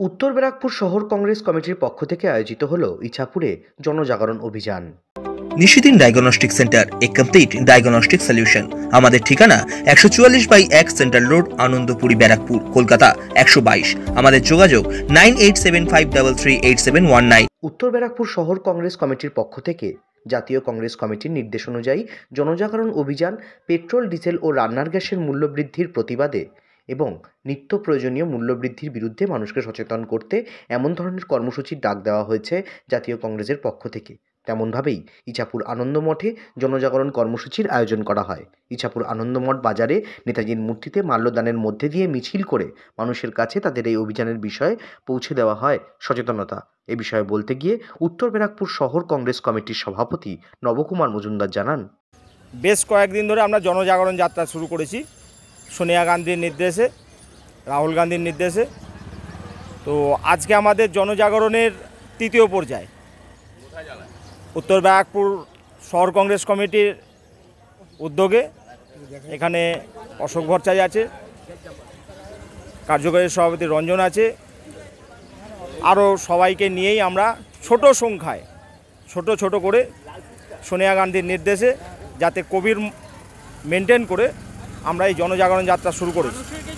উত্তর ব্যারাকপুর শহর কংগ্রেস কমিটির পক্ষ থেকে আয়োজিত হলো ইছাপুরে জনজাগরণ অভিযান। Nishidin diagnostic centre, a complete diagnostic solution. আমাদের ঠিকানা 144/1 সেন্ট্রাল রোড, আনন্দপুরি, ব্যারাকপুর, কলকাতা 122। আমাদের যোগাযোগ 9875338719। উত্তর ব্যারাকপুর শহর কংগ্রেস কমিটির পক্ষ থেকে জাতীয় কংগ্রেস কমিটির নির্দেশ অনুযায়ী জনজাগরণ অভিযান পেট্রোল, ডিজেল ও রান্নার গ্যাসের মূল্য বৃদ্ধির প্রতিবাদে এবং নিত্য প্রয়োজনীয় মূল্যবৃদ্ধির বিরুদ্ধে মানুষকে সচেতন করতে এমন ধরনের কর্মসূচির ডাক দেওয়া হয়েছে জাতীয় কংগ্রেসের পক্ষ থেকে। তেমনভাবেই ইছাপুর আনন্দমঠে জনজাগরণ কর্মসূচির আয়োজন করা হয়। ইছাপুর আনন্দমঠ বাজারে নেতাজির মূর্তিতে মাল্যদানের মধ্যে দিয়ে মিছিল করে মানুষের কাছে তাদের এই অভিযানের বিষয়ে পৌঁছে দেওয়া হয় সচেতনতা। এ বিষয়ে বলতে গিয়ে উত্তর ব্যারাকপুর শহর কংগ্রেস কমিটির সভাপতি নবকুমার মজুমদার জানান, বেশ কয়েকদিন ধরে আমরা জনজাগরণ যাত্রা শুরু করেছি সোনিয়া গান্ধীর নির্দেশে, রাহুল গান্ধীর নির্দেশে। তো আজকে আমাদের জনজাগরণের তৃতীয় পর্যায় উত্তর ব্যারাকপুর শহর কংগ্রেস কমিটির উদ্যোগে। এখানে অশোক ভট্টাচার্য আছে, কার্যকরী সভাপতি রঞ্জন আছে, আরও সবাইকে নিয়েই আমরা ছোট সংখ্যায় ছোট করে সোনিয়া গান্ধীর নির্দেশে যাতে কোভিড মেনটেন করে আমরা এই জনজাগরণ যাত্রা শুরু করেছি।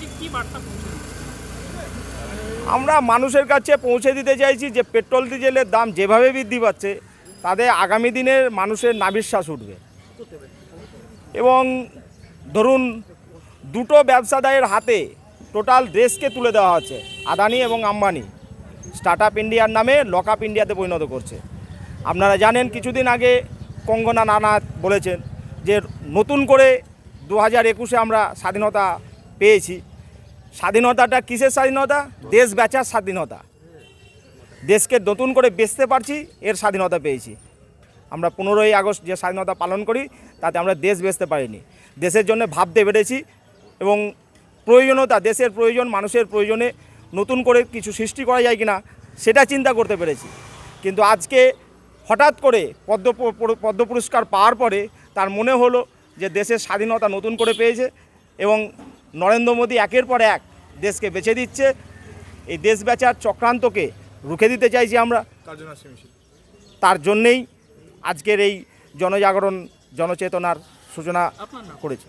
আমরা মানুষের কাছে পৌঁছে দিতে চাইছি যে পেট্রোল ডিজেলের দাম যেভাবে বৃদ্ধি পাচ্ছে তাদের আগামী দিনের মানুষের নাভিশ্বাস উঠবে। এবং ধরুন দুটো ব্যবসাদারের হাতে টোটাল দেশকে তুলে দেওয়া হচ্ছে। আদানি এবং আম্বানি স্টার্ট আপ ইন্ডিয়ার নামে লক আপ ইন্ডিয়াতে পরিণত করছে। আপনারা জানেন কিছুদিন আগে কঙ্গনা রানাওয়াত বলেছেন যে নতুন করে 2021-এ আমরা স্বাধীনতা পেয়েছি। স্বাধীনতাটা কিসের স্বাধীনতা? দেশ বেচার স্বাধীনতা। দেশকে নতুন করে বেচতে পারছি, এর স্বাধীনতা পেয়েছি। আমরা 15ই আগস্ট যে স্বাধীনতা পালন করি তাতে আমরা দেশ বেচতে পারিনি, দেশের জন্য ভাবতে পেরেছি এবং প্রয়োজনীয়তা, দেশের প্রয়োজন, মানুষের প্রয়োজনে নতুন করে কিছু সৃষ্টি করা যায় কিনা সেটা চিন্তা করতে পেরেছি। কিন্তু আজকে হঠাৎ করে পদ্ম পুরস্কার পাওয়ার পরে তার মনে হলো যে দেশের স্বাধীনতা নতুন করে পেয়েছে এবং নরেন্দ্র মোদী একের পর এক দেশকে বেছে দিচ্ছে। এই দেশ বেচার চক্রান্তকে রুখে দিতে চাইছি আমরা। তার জন্যেই আজকের এই জনজাগরণ জনচেতনার সূচনা করেছি।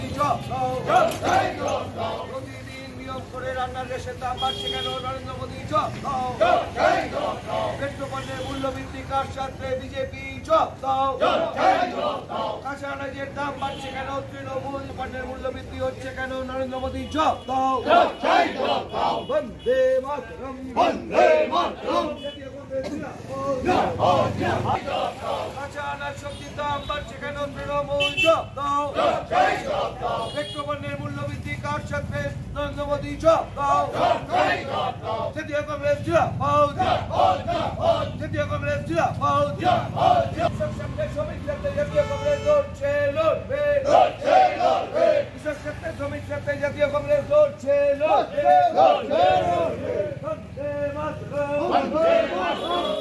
রান্নার গ্যাসের দাম বাড়ছে কেন? নরেন্দ্র মোদী পেট্রোপণ্যের মূল্য বৃদ্ধি কার সাথে? বিজেপি। কাঁচা আনাজের দাম বাড়ছে কেন? তৃণমূল। পণ্যের মূল্য বৃদ্ধি হচ্ছে কেন? নরেন্দ্র মোদী। বন্দে মাতরম, বন্দে মাতরম। কাঁচা আনাজ সবজির দাম বাড়ছে কেন? তৃণমূল। পেট্রোপণ্যের মূল্য বৃদ্ধি কার সাথে? নরেন্দ্র মোদী। জাতীয় কংগ্রেস জিন্দাবাদ, জাতীয় কংগ্রেস জিন্দাবাদ। কৃষক সংঘের শ্রমিক সাথে জাতীয় কংগ্রেস লড়ছে, লড়বে। কৃষক সাথে শ্রমিক সাথে জাতীয় কংগ্রেস লড়ছে, লড়বে। বন্দে মাতরম, বন্দে মাতরম।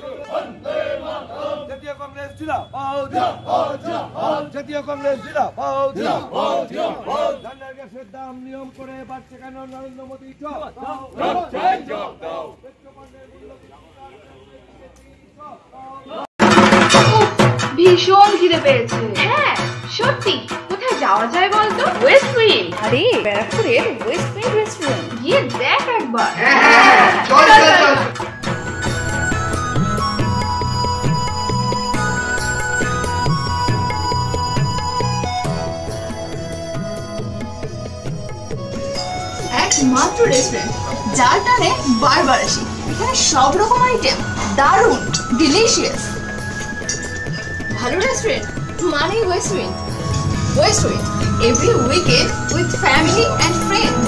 জাতীয় কংগ্রেস জিন্দাবাদ, জাতীয় কংগ্রেস জিন্দাবাদ। রান্নার গ্যাসের দাম নিয়ম করে বাড়ছে কেন? নরেন্দ্র মোদী। ভীষণ খিদে পেয়েছে। হ্যাঁ সত্যি, কোথায় যাওয়া যায় বলতো? West wind. আরে ব্যারাকপুরের ওয়েস্ট উইন্ড রেস্টুরেন্ট, গিয়ে দেখ একবার। চল চল চল। একমাত্র রেস্টুরেন্ট যার টানে বারবার আসি। এখানে সব রকম আইটেম, দারুণ ডিলিশিয়াস। ভালো রেস্টুরেন্ট মানে west wind. West wind every weekend with family and friends.